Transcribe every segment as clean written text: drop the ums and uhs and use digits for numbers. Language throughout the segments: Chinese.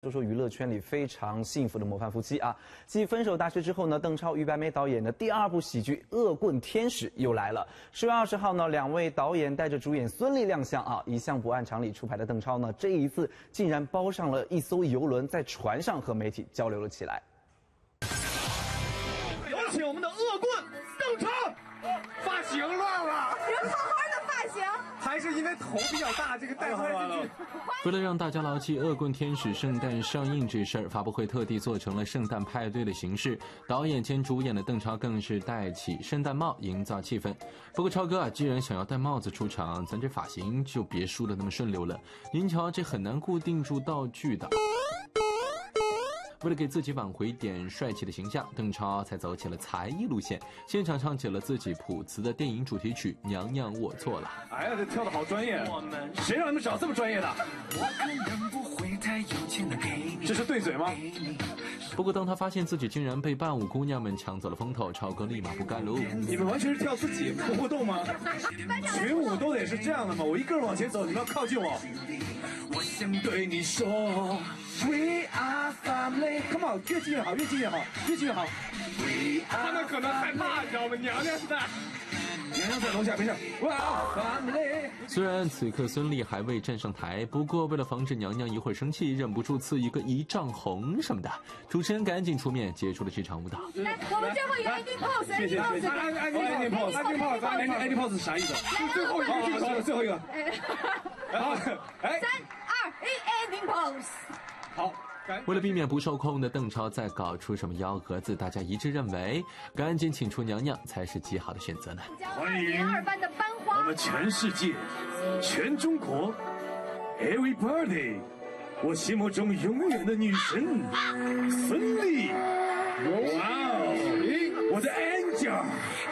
说说娱乐圈里非常幸福的模范夫妻啊。继《分手大师》之后呢，邓超、于白眉导演的第2部喜剧《恶棍天使》又来了。10月20号呢，2位导演带着主演孙俪亮相啊。一向不按常理出牌的邓超呢，这一次竟然包上了一艘游轮，在船上和媒体交流了起来。 有请我们的恶棍邓超，发型乱了， 人好好的发型， 还是因为头比较大，这个戴不进去。 为了让大家牢记《恶棍天使》圣诞上映这事儿，发布会特地做成了圣诞派对的形式。导演兼主演的邓超更是戴起圣诞帽，营造气氛。不过超哥啊，既然想要戴帽子出场，咱这发型就别梳得那么顺溜了。您瞧，这很难固定住道具的。为了给自己挽回点帅气的形象，邓超才走起了才艺路线，现场唱起了自己谱词的电影主题曲《娘娘我错了》。 哎呀，这跳得好专业！谁让你们找这么专业的？这是对嘴吗？ 不过当他发现自己竟然被伴舞姑娘们抢走了风头，超哥立马不干喽。 你们完全是跳自己不互动吗？群舞都得是这样的吗？我一个人往前走，你们要靠近我。我想对你说 We are family。 Come on， 越近越好，越近越好，越近越好。他们可能害怕，你知道吗？娘娘在，娘娘在楼下，没事。We are family。 虽然此刻孙俪还未站上台，不过为了防止娘娘一会儿生气，忍不住刺一个1丈红什么的，主持人赶紧出面结束了这场舞蹈。 来，我们最后一个 ending pose， 谢谢。ending pose，ending pose 是啥意思？最后一个镜头，最后一个。然后，哎 ，3、2、1 ending pose。 好。 为了避免不受控的邓超再搞出什么幺蛾子，大家一致认为赶紧请出娘娘才是极好的选择呢。 欢迎 2班的班花， 我们全世界、全中国 ，everybody， 我心目中永远的女神孙俪，哇哦，我的 angel。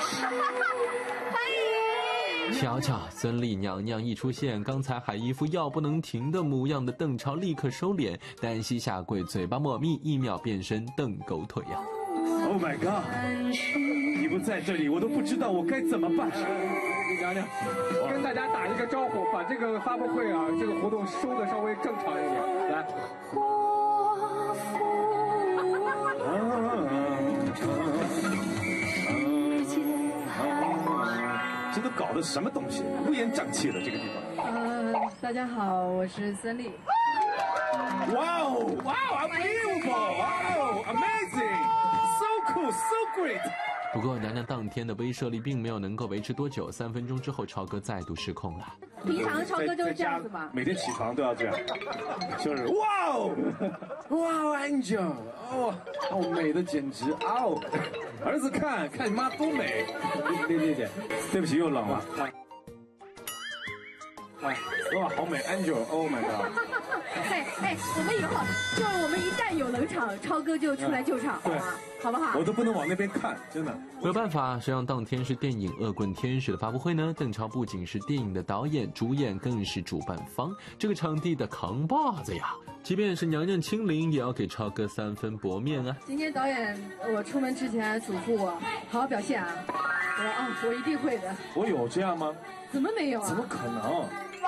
瞧瞧，孙俪娘娘一出现，刚才还一副要不能停的模样的邓超立刻收敛，单膝下跪，嘴巴抹蜜，1秒变身邓狗腿呀 ！Oh my god！ 你不在这里，我都不知道我该怎么办。娘娘，跟大家打一个招呼，把这个发布会啊，这个活动收的稍微正常一点，来。这都搞的什么东西？乌烟瘴气的这个地方。 大家好，我是孙俪。 哇哦，哇哦 ，unbelievable， 哇哦 ，amazing，so cool，so great。 不过娘娘当天的威慑力并没有能够维持多久，3分钟之后，超哥再度失控了。 平常超哥就是这样子嘛， 每天起床都要这样，就是哇哦，哇哦 ，Angel， 哦，美的简直哦，儿子看你妈多美，对不起又冷了，哇，好美 ，Angel，Oh my god。 我们以后就是我们一旦有冷场，超哥就出来救场，好不好？ 我都不能往那边看，真的。 没有办法，谁让当天是电影《恶棍天使》的发布会呢？邓超不仅是电影的导演、主演，更是主办方，这个场地的扛把子呀！即便是娘娘亲临，也要给超哥3分薄面啊！ 今天导演我出门之前嘱咐我好好表现啊！我说啊，我一定会的。 我有这样吗？ 怎么没有啊？ 怎么可能？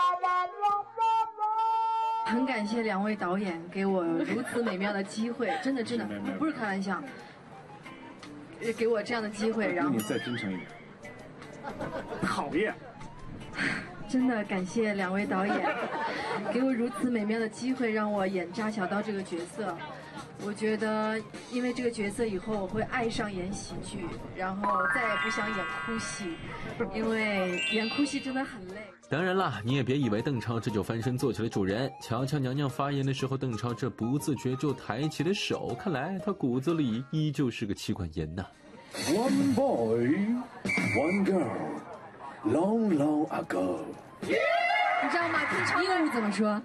很感谢2位导演给我如此美妙的机会，真的，不是开玩笑，给我这样的机会，然后你再真诚一点。讨厌。 真的感谢2位导演给我如此美妙的机会，让我演扎小刀这个角色。我觉得因为这个角色以后我会爱上演喜剧，然后再也不想演哭戏，因为演哭戏真的很累。 当然啦，你也别以为邓超这就翻身做起了主人。瞧瞧娘娘发言的时候，邓超这不自觉就抬起了手，看来他骨子里依旧是个妻管严呐。 One boy, one girl, long, long ago。 你知道吗？英语怎么说？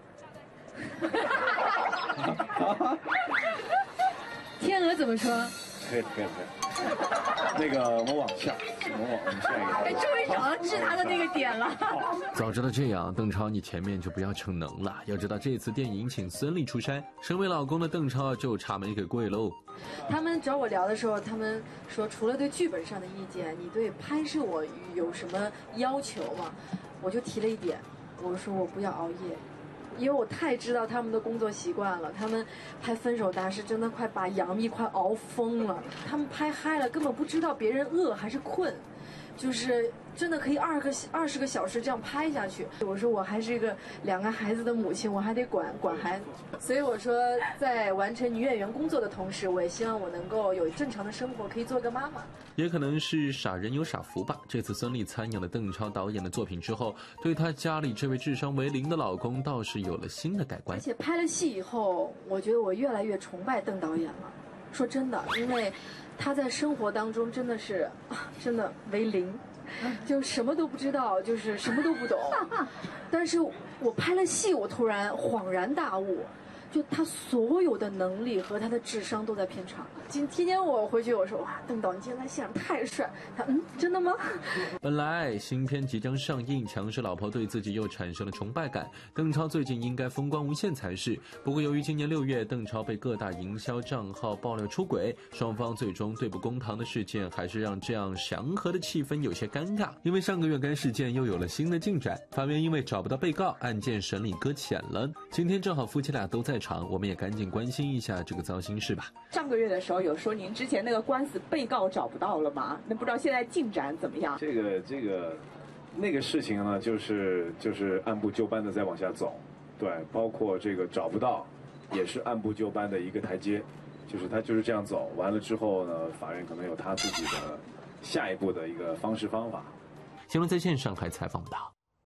天鹅怎么说？ 可以。那个我们往下，我们下一个。 哎，终于找到治他的那个点了。 早知道这样，邓超你前面就不要逞能了。要知道这次电影请孙俪出山，身为老公的邓超就差没给跪喽。 他们找我聊的时候，他们说除了对剧本上的意见，你对拍摄我有什么要求吗？我就提了一点，我说我不要熬夜。 因为我太知道他们的工作习惯了。他们拍《分手大师》真的快把杨幂快熬疯了，他们拍嗨了，根本不知道别人饿还是困，就是真的可以20个小时这样拍下去。我说我还是一个2个孩子的母亲，我还得管孩子，所以我说在完成女演员工作的同时，我也希望我能够有正常的生活，可以做个妈妈。 也可能是傻人有傻福吧。这次孙俪参演了邓超导演的作品之后，对她家里这位智商为0的老公倒是有了新的改观。 而且拍了戏以后，我觉得我越来越崇拜邓导演了。说真的，因为他在生活当中真的是真的为0。就什么都不知道，就是什么都不懂。但是我拍了戏，我突然恍然大悟，就他所有的能力和他的智商都在片场。今天我回去我说哇，邓导你今天在现场太帅。他真的吗？ 本来新片即将上映，强势老婆对自己又产生了崇拜感。邓超最近应该风光无限才是。不过由于今年6月邓超被各大营销账号爆料出轨，双方最终对簿公堂的事件，还是让这样祥和的气氛有些尴尬。因为上个月该事件又有了新的进展，法院因为找不到被告，案件审理搁浅了。今天正好夫妻俩都在场，我们也赶紧关心一下这个糟心事吧。 上个月的时候有说您之前那个官司被告找不到了吗？那不知道现在进展怎么样？ 那个事情呢，就是按部就班的在往下走，对，包括这个找不到，也是按部就班的一个台阶，就是他就是这样走，完了之后呢，法院可能有他自己的下一步的一个方式方法。 新闻在线上海采访到。